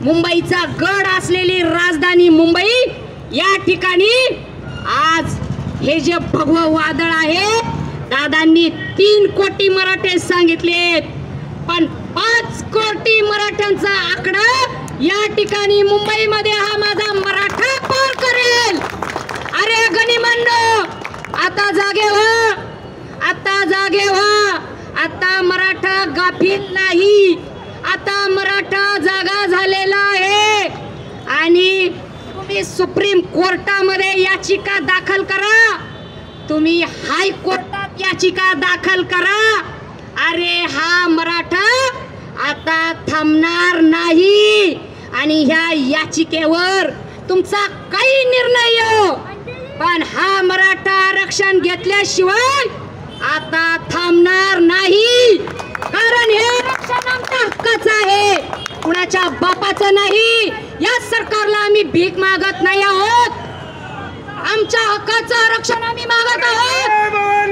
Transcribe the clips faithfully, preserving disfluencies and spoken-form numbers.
मुंबईचा गड असलेली राजधानी मुंबई या ठिकाणी आज हे जे भगवा वादळ आहे, दादांनी तीन कोटी मराठे सांगितलेत, पण पाच कोटी मराठ्यांचा आकडा या ठिकाणी मुंबईमध्ये हा माझा मराठा पार करेल। अरे गनिमांनो, आता जागे व्हा, आता जागे व्हा, आता मराठा गाफील नाही, आता मराठा जागा झालेला आहे। आणि तुम्ही सुप्रीम कोर्टामध्ये याचिका दाखल करा, तुम्ही हाय कोर्टात याचिका दाखल करा। अरे हा मराठा आता थांबणार नाही आणि ह्या याचिकेवर तुमचा काही निर्णय येऊ, पण हा मराठा आरक्षण घेतल्याशिवाय आता थांबणार नाही, कारण हे आरक्षण आमच्या हक्काचं आहे, कुणाच्या बापाचं नाही। या सरकारला आम्ही भीक मागत नाही आहोत, आमच्या हक्काचं आरक्षण आम्ही मागत आहोत।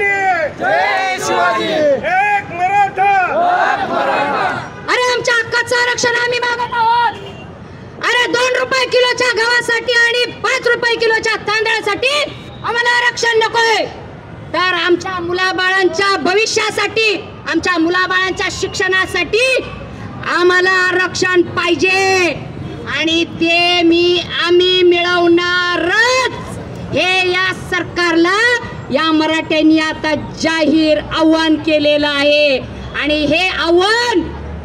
जय शिवाजी, एक मराठा, एक मराठा। अरे आमच्या हक्काचं आरक्षण आम्ही मागत आहोत। अरे दोन रुपये किलोच्या गव्हासाठी आणि पाच रुपये किलोच्या तांदळासाठी आम्हाला आरक्षण नकोय, तर आमच्या मुलाबाळांच्या भविष्यासाठी, आमच्या मुलाबाळांच्या शिक्षणासाठी आम्हाला आरक्षण पाहिजे आणि ते मी आम्ही मिळवणारच। हे या सरकारला या मराठ्यांनी आता जाहीर आव्हान केलेलं आहे आणि हे आव्हान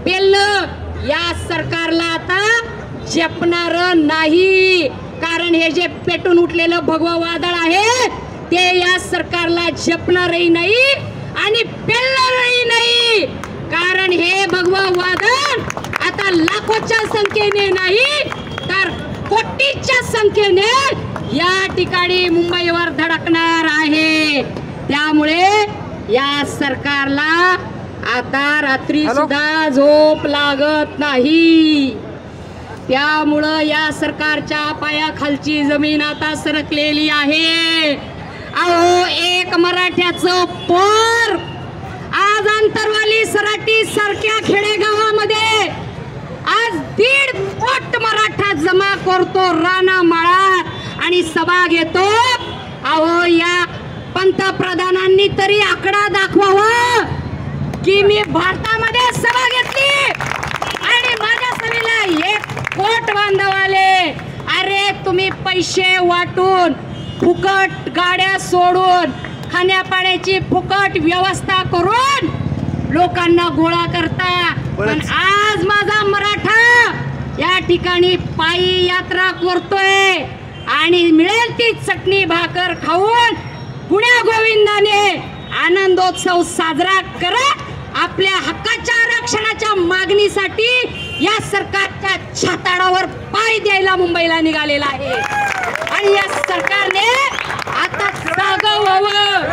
पेलणं या सरकारला आता झेपणार नाही, कारण हे जे पेटून उठलेलं भगवा वादळ आहे ते या सरकारला झेपणारही नाही आणि पेलणारही नाही, कारण हे भगवा वादळ आता लाखोच्या संख्येने नाही तर कोटीच्या संख्येने या ठिकाणी मुंबईवर धडकणार आहे। त्यामुळे या सरकारला आता रात्री सुद्धा झोप लागत नाही, त्यामुळं या सरकारच्या पायाखालची जमीन आता सरकलेली आहे। अहो एक मराठ्याचं पोर आज अंतरवाली सराटी सारख्या खेडेगावामध्ये आज दीड कोट मराठा जमा करतो राणा माळा आणि सभा घेतो। अहो या पंतप्रधानांनी तरी आकडा दाखवावा की मी भारतामध्ये सभा घेतली आणि माझ्या सभेला एक कोट बांधव आले। अरे तुम्ही पैसे वाटून, फुकट गाड्या सोडून, खाण्यापाण्याची फुकट व्यवस्था करून लोकांना गोळा करता, पण आज माझा मराठा या ठिकाणी पायी यात्रा करतोय आणि मिळेल ती चटणी भाकर खाऊन पुण्या गोविंदाने आनंदोत्सव साजरा करत आपल्या हक्काच्या आरक्षणाच्या मागणीसाठी या सरकारच्या छाताडावर पाय द्यायला मुंबईला निघालेला आहे आणि या सरकारने आता जागं व्हावं।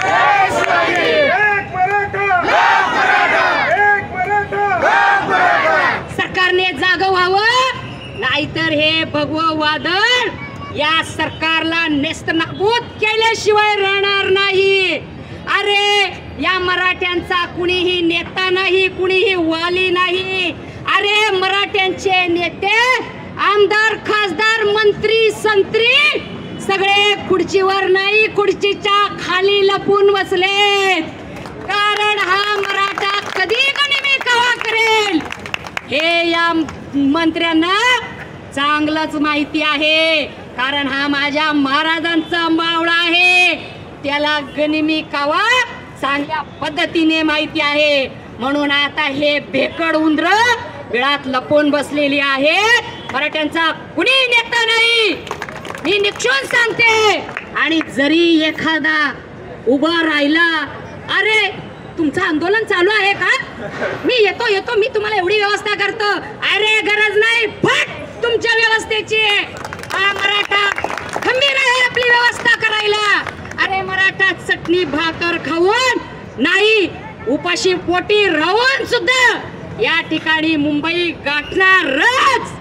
सरकारने जागं व्हावं, नाहीतर हे भगवं वादळ या सरकारला नेस्तनाबूत केल्याशिवाय राहणार नाही। अरे या मराठ्यांचा कुणीही नेता नाही, कुणीही वाली नाही। अरे मराठ्यांचे नेते, आमदार, खासदार, मंत्री, संत्री सगळे खुर्चीवर नाही, खुर्चीच्या खाली लपून बसले, कारण हा मराठा कधी गनिमी कवा करेल हे या मंत्र्यांना चांगलंच माहिती आहे, कारण हा माझ्या महाराजांचा मावळा आहे, त्याला गनिमी कावा चांगल्या पद्धतीने माहिती आहे। म्हणून आता हे भेकड उंदर बिळात लपून बसलेली आहे, मराठ्यांचा कुणी नेता नाही, मी निक्षून सांगते। आणि जरी एखादा उभा राहिला, अरे तुमचं आंदोलन चालू आहे का, मी येतो येतो मी तुम्हाला एवढी व्यवस्था करतो, अरे गरज नाही, फट तुमच्या व्यवस्थेची, हा मराठा खंबीर आहे आपली व्यवस्था करायला। अरे मराठा चटणी भाकर खाऊन नाही, उपाशी पोटी राहून सुद्धा या ठिकाणी मुंबई गाठणारच।